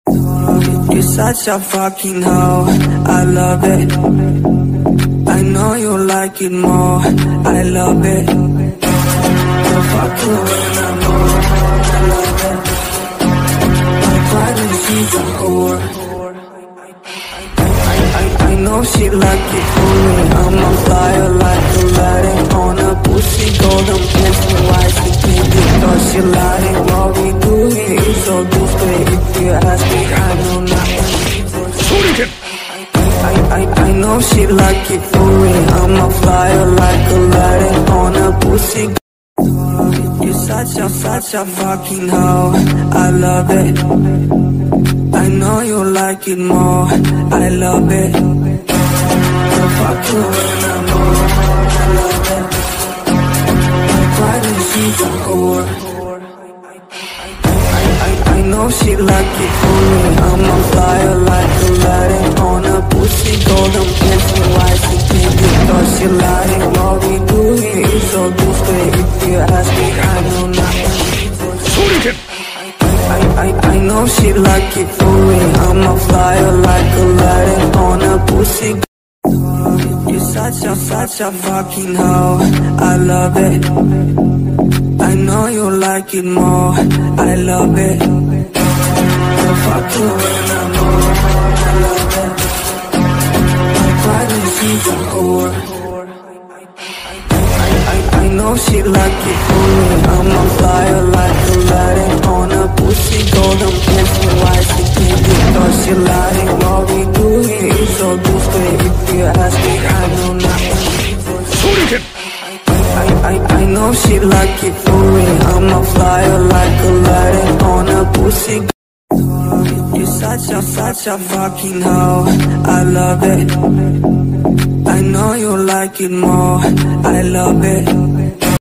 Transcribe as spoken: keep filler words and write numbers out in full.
You're such a fucking hoe, I love it. I know you like it more, I love it. You're fucking when I'm more, I love it. My partner, she's a whore. I, I, I know she like it for me. I'm a flyer like a Latin on a pussy golden pussy. Why she think it? Cause she lying. What we do here is so discreet. If you ask me, I know nothing. I, I, I know she like it for me. I'm a flyer like a Latin on a pussy. You're such a, such a fucking hoe, I love it. I know you like it more, I love it. You're fucking when I'm more, I love it. My partner, she's a whore. I, I, I know she like it for me. I'm a flyer like a Latin on a pussy golden pussy. Why she think it? Cause she lying. What we do here is so discreet. If you ask me, I know nothing. I, I, I know she like it for me. I'm a flyer like a Latin on a pussy. You're such a, such a fucking hoe, I love it. I know you like it more, I love it. You're fucking when I'm more, I love it. My partner, she's a whore. I, I know she like it for me. I'm a flyer like a Latin on a pussy golden pussy. Why she think it? Cause she lying. What we do here is so discreet. If you ask me, I know nothing. I, I, I know she like it for me. I'm a flyer like a Latin on a pussy. You're such a, such a fucking hoe, I love it. I know you like it more, I love it.